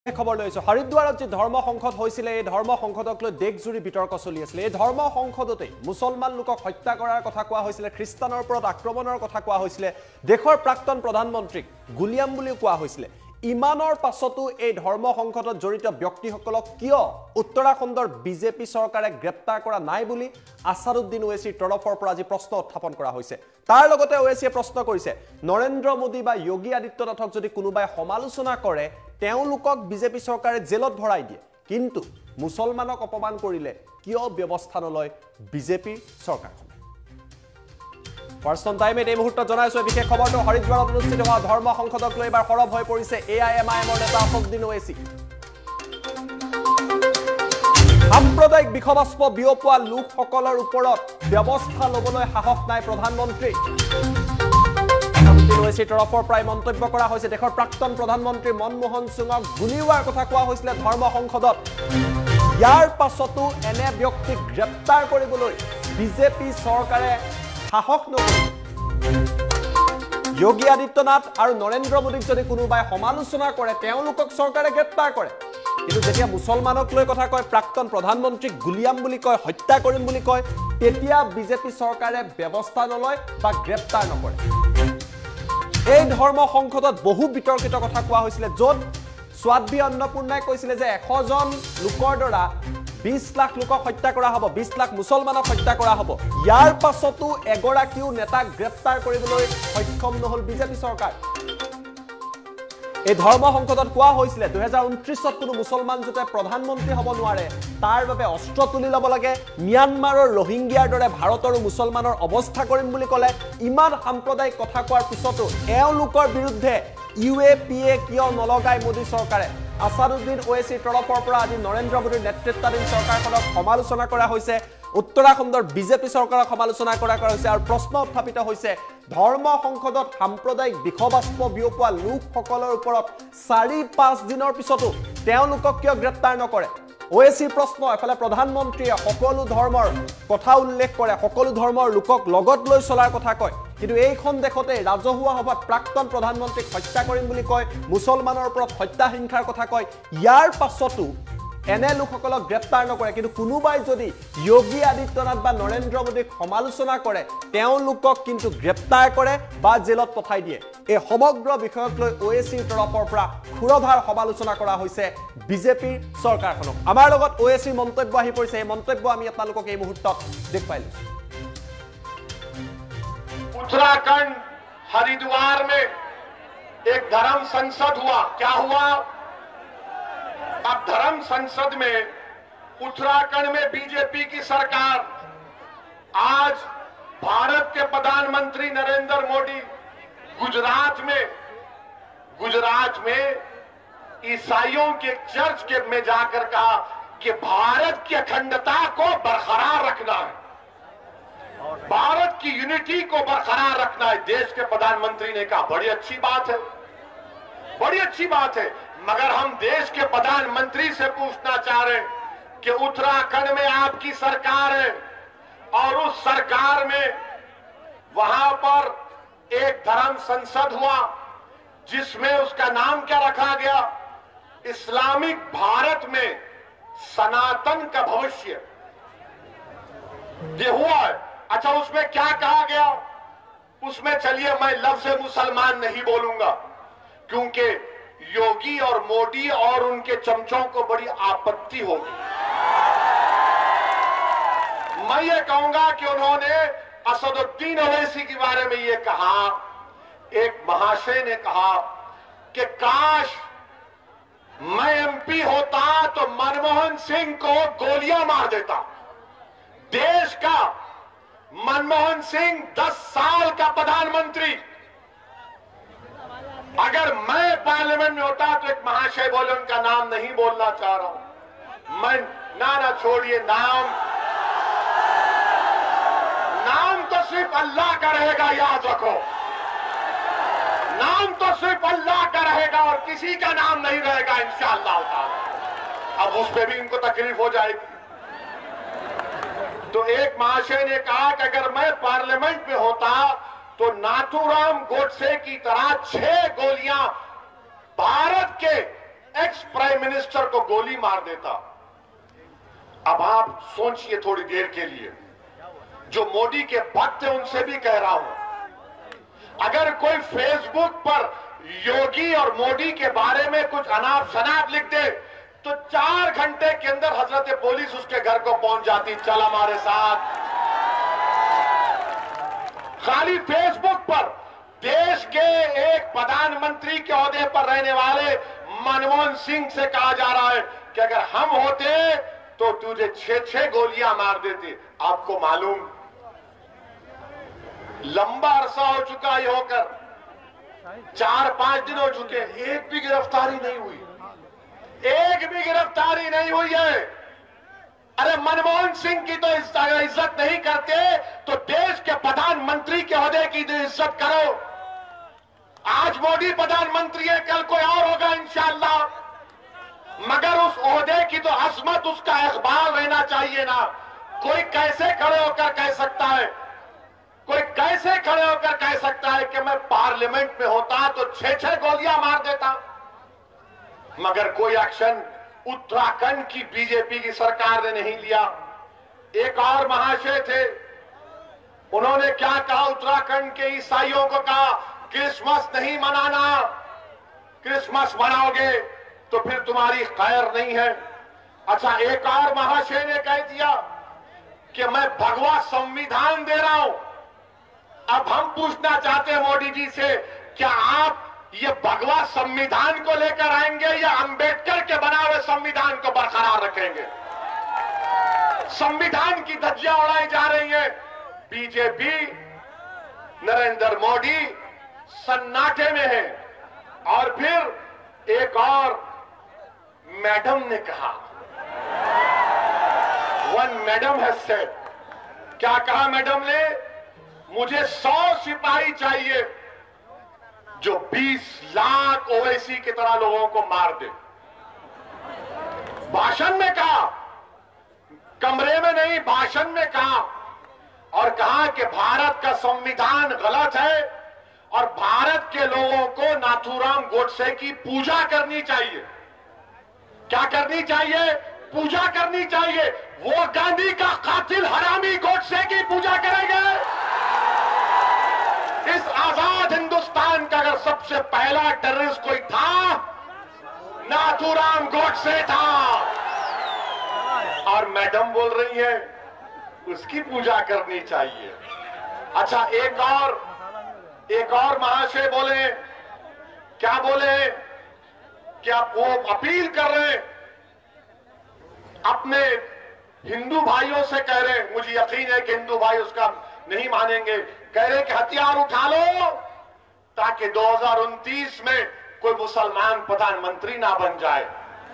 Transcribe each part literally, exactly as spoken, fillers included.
খবৰ লৈছো হৰিদ্বাৰত যে ধৰ্ম সংসদ হৈছিল এই ধৰ্ম সংসদক লৈ দেশজুৰি বিতৰ্ক চলি আছিল এই ধৰ্ম সংসদতে মুছলমান লোকক হত্যা কৰাৰ কথা কোৱা হৈছিল খ্ৰীষ্টানৰ ওপৰত আক্ৰমণৰ কথা কোৱা হৈছিল দেশৰ প্ৰাক্তন প্ৰধানমন্ত্ৰীক গুলিয়াম বুলি কোৱা হৈছিল ইমানৰ পাছতো এই ধৰ্ম সংসদত জড়িত ব্যক্তিসকলক কিয় উত্তৰাখণ্ডৰ বিজেপি চৰকাৰে গ্ৰেপ্তাৰ কৰা নাই বুলি আসাদুদ্দিন ওৱেইছিৰ তৰফৰ পৰা আজি প্ৰশ্ন উত্থাপন কৰা হৈছে তাৰ লগতে ওৱেইছিয়ে প্ৰশ্ন কৰিছে নৰেন্দ্ৰ মোদী বা যোগী আদিত্যনাথক যদি কোনোবাই সমালোচনা কৰে তেওঁলোকক বিজেপি চৰকাৰে জেলত ভৰাই দিয়ে কিন্তু মুছলমানক অপমান কৰিলে কিয় ব্যৱস্থা নলয় বিজেপি চৰকাৰখন পাৰ্সন টাইমে এই মুহূৰ্তত জনাইছো বিশেষ খবৰটো হৰিদ্বাৰত অনুষ্ঠিত হোৱা ধৰ্ম সংসদক লৈ এবাৰ সৰব হৈ পৰিছে এআইএমআইএমৰ নেতা আসাদুদ্দিন ওৱেইছি সাম্প্ৰদায়িক বিখবাস্প বিয়পোৱা লোকসকলৰ ওপৰত ব্যৱস্থা লবলৈ সাহস নাই প্ৰধানমন্ত্ৰী ওৱেইছিৰ তৰফৰ পৰা মন্তব্য কৰা হৈছে দেশৰ প্ৰাক্তন প্ৰধানমন্ত্ৰী মনমোহন সিঙক গুলিওৱাৰ কথা কোৱা হৈছিল ধৰ্ম সংসদত ইয়াৰ পাছতো এনে ব্যক্তিক গ্ৰেপ্তাৰ কৰিবলৈ বিজেপি চৰকাৰে সাহস নকৰে যোগী আদিত্যনাথ আৰু নৰেন্দ্ৰ মোদীক যদি কোনোবাই সমালোচনা কৰে তেওঁলোকক চৰকাৰে গ্ৰেপ্তাৰ কৰে কিন্তু যেতিয়া মুছলমানক লৈ কথা কয় প্ৰাক্তন প্ৰধানমন্ত্ৰীক গুলিয়াম বুলি কয় হত্যা কৰিম বুলি কয় তেতিয়া বিজেপি চৰকাৰে ব্যৱস্থা নলয় বা গ্ৰেপ্তাৰ নকৰে এই ধৰ্ম সংসদত বহু বিতৰ্কিত কথা কোৱা হৈছিল য'ত স্বাদবী অন্নপূৰ্ণাই কৈছিল যে এশ জন লোকৰ দ্বাৰা বিশ লাখ লোকক হত্যা কৰা হ'ব বিশ লাখ মুছলমানক হত্যা কৰা হ'ব ইয়াৰ পাছতো এগৰাকীও নেতাক গ্ৰেপ্তাৰ কৰিবলৈ সক্ষম নহল বিজেপি চৰকাৰ এই ধৰ্ম সংসদত কোৱা হৈছিল দুই হাজাৰ ঊনত্ৰিশত কোনো মুছলমান যাতে প্ৰধানমন্ত্ৰী হ'ব নোৱাৰে তাৰ বাবে অস্ত্ৰ তুলি ল'ব লাগে মিয়ানমাৰৰ ৰোহিংগিয়াৰ দৰে ভাৰতৰ মুছলমানৰ অৱস্থা কৰিম বুলি ক'লে ইমান সাম্প্ৰদায়িক কথা কোৱাৰ পিছতো এওঁলোকৰ বিৰুদ্ধে ইউএপিএ কিয় নলগাই মোদী চৰকাৰে আসাদুদ্দিন ওৱেইছিৰ তৰফৰ পৰা আজি নৰেন্দ্ৰ মোদীৰ নেতৃত্বাধীন চৰকাৰখনক সমালোচনা কৰা হৈছে উত্তৰাখণ্ডৰ বিজেপি চৰকাৰক সমালোচনা কৰা হৈছে আৰু প্ৰশ্ন উত্থাপিত হৈছে ধৰ্ম সংসদত সাম্প্ৰদায়িক বিখবাস্প বিয়পোৱা লোকসকলৰ ওপৰত চাৰি পাঁচ দিনৰ পিছতো তেওঁলোকক কিয় গ্ৰেপ্তাৰ নকৰে ওৱেইছিৰ প্ৰশ্ন এফালে প্ৰধানমন্ত্ৰীয়ে সকলো ধৰ্মৰ কথা উল্লেখ কৰে সকলো ধৰ্মৰ লোকক লগত লৈ চলাৰ কথা কয় কিন্তু এইখন দেশতে ৰাজহুৱা সভাত প্ৰাক্তন প্ৰধানমন্ত্ৰীক হত্যা কৰিম বুলি কয় মুছলমানৰ ওপৰত হত্যা হিংসাৰ কথা কয় ইয়াৰ পাছতো এনে লোকসকলক গ্ৰেপ্তাৰ নকৰে কিন্তু কোনোবাই যদি যোগী আদিত্যনাথ বা নৰেন্দ্ৰ মোদীক সমালোচনা কৰে তেওঁলোকক কিন্তু গ্ৰেপ্তাৰ কৰে বা জেলত পঠাই দিয়ে এই সমগ্ৰ বিষয়ক লৈ ওৱেইছিৰ তৰফৰ পৰা খুৰধাৰ সমালোচনা কৰা হৈছে বিজেপিৰ চৰকাৰখনক আমাৰ লগত ওৱেইছিৰ মন্তব্য আহি পৰিছে এই মন্তব্য আমি আপোনালোকক এই মুহূৰ্তত দেখুৱাই লৈছো उत्तराखंड हरिद्वार में एक धर्म संसद हुआ क्या हुआ अब धर्म संसद में उत्तराखंड में बीजेपी की सरकार आज भारत के प्रधानमंत्री नरेंद्र मोदी गुजरात में गुजरात में ईसाइयों के चर्च के में जाकर कहा कि भारत की अखंडता को बरकरार रखना है भारत की यूनिटी को बरकरार रखना है देश के प्रधानमंत्री ने कहा बड़ी अच्छी बात है बड़ी अच्छी बात है मगर हम देश के प्रधानमंत्री से पूछना चाह रहे हैं कि उत्तराखंड में आपकी सरकार है और उस सरकार में वहां पर एक धर्म संसद हुआ जिसमें उसका नाम क्या रखा गया इस्लामिक भारत में सनातन का भविष्य ये हुआ है अच्छा उसमें क्या कहा गया उसमें चलिए मैं लफ्ज़ मुसलमान नहीं बोलूंगा क्योंकि योगी और मोदी और उनके चमचों को बड़ी आपत्ति होगी मैं ये कहूंगा कि उन्होंने असदुद्दीन ओवैसी के बारे में ये कहा एक महाशय ने कहा कि काश मैं एमपी होता तो मनमोहन सिंह को गोलियां मार देता देश का मनमोहन सिंह दस साल का प्रधानमंत्री अगर मैं पार्लियामेंट में होता तो एक महाशय बोले उनका नाम नहीं बोलना चाह रहा हूं मैं ना ना छोड़िए नाम नाम तो सिर्फ अल्लाह का रहेगा याद रखो नाम तो सिर्फ अल्लाह का रहेगा और किसी का नाम नहीं रहेगा इंशाअल्लाह ताला अब उस पर भी इनको तकलीफ हो जाएगी तो एक महाशय ने कहा कि अगर मैं पार्लियामेंट में होता तो नाथूराम गोडसे की तरह छह गोलियां भारत के एक्स प्राइम मिनिस्टर को गोली मार देता। अब आप सोचिए थोड़ी देर के लिए, जो मोदी के भक्त हैं उनसे भी कह रहा हूं, अगर कोई फेसबुक पर योगी और मोदी के बारे में कुछ अनाप शनाप लिख दे तो चार घंटे के अंदर हजरत पुलिस उसके घर को पहुंच जाती, चल हमारे साथ। खाली फेसबुक पर देश के एक प्रधानमंत्री के ओहदे पर रहने वाले मनमोहन सिंह से कहा जा रहा है कि अगर हम होते तो तुझे छह छह गोलियां मार देते। आपको मालूम, लंबा अरसा हो चुका ये होकर, चार पांच दिन हो चुके, एक भी गिरफ्तारी नहीं हुई, एक भी गिरफ्तारी नहीं हुई है। अरे मनमोहन सिंह की तो इज्जत नहीं करते तो देश के प्रधानमंत्री के ओहदे की तो इज्जत करो। आज मोदी प्रधानमंत्री है, कल कोई और होगा इंशाअल्लाह, मगर उस ओहदे की तो अजमत, उसका इकबाल रहना चाहिए ना। कोई कैसे खड़े होकर कह सकता है, कोई कैसे खड़े होकर कह सकता है कि मैं पार्लियामेंट में होता तो छह छह गोलियां मार देता। मगर कोई एक्शन उत्तराखंड की बीजेपी की सरकार ने नहीं लिया। एक और महाशय थे, उन्होंने क्या कहा, उत्तराखंड के ईसाइयों को कहा क्रिसमस नहीं मनाना, क्रिसमस मनाओगे तो फिर तुम्हारी खैर नहीं है। अच्छा, एक और महाशय ने कह दिया कि मैं भगवा संविधान दे रहा हूं। अब हम पूछना चाहते हैं मोदी जी से, क्या आप ये भगवा संविधान को लेकर आएंगे या अंबेडकर के बना हुए संविधान को बरकरार रखेंगे? संविधान की धज्जियां उड़ाई जा रही है। बीजेपी, नरेंद्र मोदी सन्नाटे में है। और फिर एक और मैडम ने कहा, वन मैडम हैज सेड, क्या कहा मैडम ने, मुझे सौ सिपाही चाहिए जो बीस लाख ओवैसी की तरह लोगों को मार दे। भाषण में कहा, कमरे में नहीं, भाषण में कहा। और कहा कि भारत का संविधान गलत है और भारत के लोगों को नाथूराम गोडसे की पूजा करनी चाहिए। क्या करनी चाहिए? पूजा करनी चाहिए। वो गांधी का कातिल हरामी गोडसे की पूजा करेंगे। इस आजाद हिंदुस्तान का अगर सबसे पहला टेररिस्ट कोई था, नाथूराम गोडसे था। और मैडम बोल रही है उसकी पूजा करनी चाहिए। अच्छा, एक और एक और महाशय बोले, क्या बोले, क्या वो अपील कर रहे, अपने हिंदू भाइयों से कह रहे, मुझे यकीन है कि हिंदू भाई उसका नहीं मानेंगे, कह रहे कि हथियार उठा लो ताकि दो हज़ार उनतीस में कोई मुसलमान प्रधानमंत्री ना बन जाए।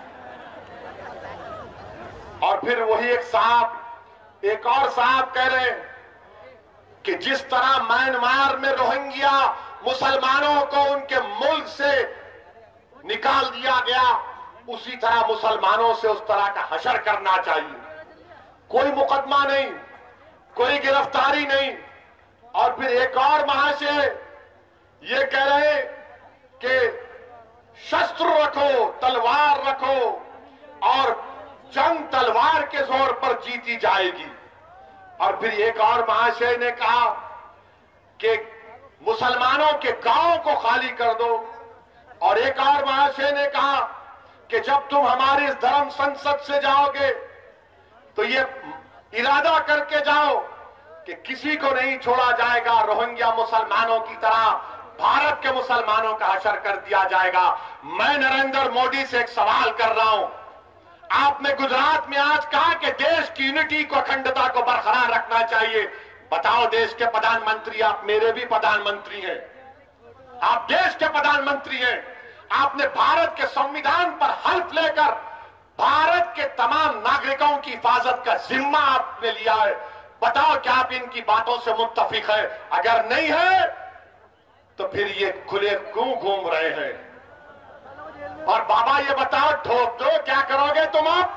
और फिर वही एक साहब, एक और साहब कह रहे कि जिस तरह म्यांमार में रोहिंग्या मुसलमानों को उनके मुल्क से निकाल दिया गया, उसी तरह मुसलमानों से उस तरह का हशर करना चाहिए। कोई मुकदमा नहीं, कोई गिरफ्तारी नहीं। और फिर एक और महाशय ये कह रहे कि शस्त्र रखो, तलवार रखो और जंग तलवार के जोर पर जीती जाएगी। और फिर एक और महाशय ने कहा कि मुसलमानों के गांव को खाली कर दो। और एक और महाशय ने कहा कि जब तुम हमारी इस धर्म संसद से जाओगे तो ये इरादा करके जाओ कि किसी को नहीं छोड़ा जाएगा, रोहिंग्या मुसलमानों की तरह भारत के मुसलमानों का हशर कर दिया जाएगा। मैं नरेंद्र मोदी से एक सवाल कर रहा हूं, आपने गुजरात में आज कहा कि देश की यूनिटी को, अखंडता को बरकरार रखना चाहिए। बताओ, देश के प्रधानमंत्री, आप मेरे भी प्रधानमंत्री हैं, आप देश के प्रधानमंत्री हैं, आपने भारत के संविधान पर हल्फ लेकर भारत के तमाम नागरिकों की हिफाजत का जिम्मा आपने लिया है। बताओ, क्या आप इनकी बातों से मुत्तफिक है? अगर नहीं है तो फिर ये खुले क्यों घूम रहे हैं? और बाबा ये बताओ, ठोक दो, क्या करोगे तुम अब?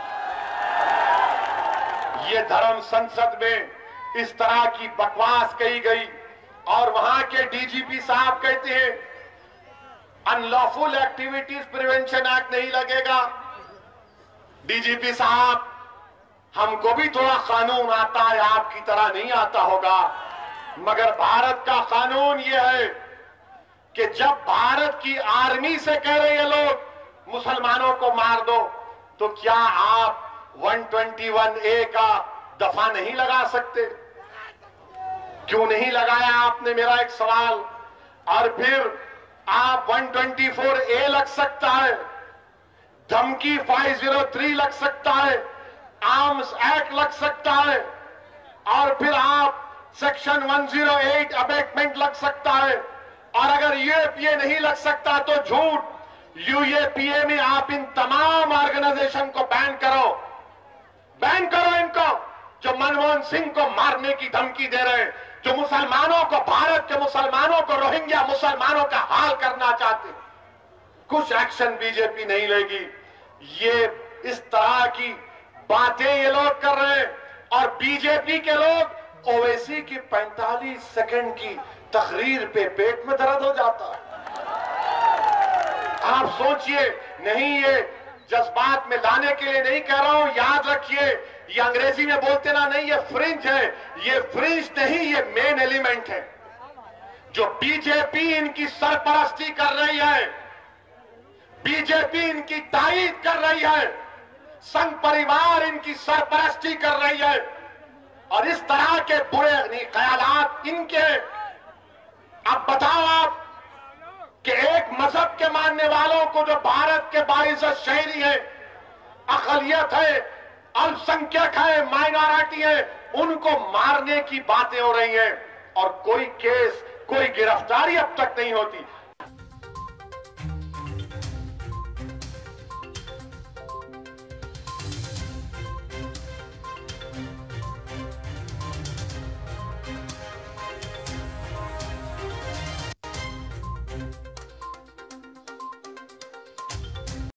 ये धर्म संसद में इस तरह की बकवास कही गई और वहां के डीजीपी साहब कहते हैं अनलॉफुल एक्टिविटीज प्रिवेंशन एक्ट नहीं लगेगा। डीजीपी साहब, हमको भी थोड़ा कानून आता है, आपकी तरह नहीं आता होगा, मगर भारत का कानून यह है कि जब भारत की आर्मी से कह रहे हैं लोग मुसलमानों को मार दो, तो क्या आप एक सौ इक्कीस ए का दफा नहीं लगा सकते? क्यों नहीं लगाया आपने, मेरा एक सवाल। और फिर आप एक सौ चौबीस ए लग सकता है, धमकी पाँच सौ तीन लग सकता है, आर्म्स एक्ट लग सकता है, और फिर आप सेक्शन एक सौ आठ अबेटमेंट लग सकता है। और अगर यूएपीए नहीं लग सकता तो झूठ, यूएपीए में आप इन तमाम ऑर्गेनाइजेशन को बैन करो, बैन करो इनको, जो मनमोहन सिंह को मारने की धमकी दे रहे हैं, जो मुसलमानों को, भारत के मुसलमानों को, रोहिंग्या मुसलमानों का हाल करना चाहते। कुछ एक्शन बीजेपी नहीं लेगी। ये इस तरह की बातें ये लोग कर रहे हैं, और बीजेपी के लोग ओवैसी की पैंतालीस सेकंड की तकरीर पे पेट में दर्द हो जाता है। आप सोचिए, नहीं ये जज्बात में लाने के लिए नहीं कह रहा हूं, याद रखिए, ये अंग्रेजी में बोलते ना, नहीं ये फ्रिंज है, ये फ्रिंज नहीं, ये मेन एलिमेंट है। जो बीजेपी इनकी सरपरस्ती कर रही है, बीजेपी इनकी तारीफ कर रही है, संघ परिवार इनकी सरपरस्ती कर रही है, और इस तरह के बुरे ख्यालात इनके। अब बताओ आप कि एक मजहब के मानने वालों को, जो भारत के बाइज़्ज़त शहरी है, अक़लियत है, अल्पसंख्यक है, माइनॉरिटी है, उनको मारने की बातें हो रही हैं, और कोई केस, कोई गिरफ्तारी अब तक नहीं होती।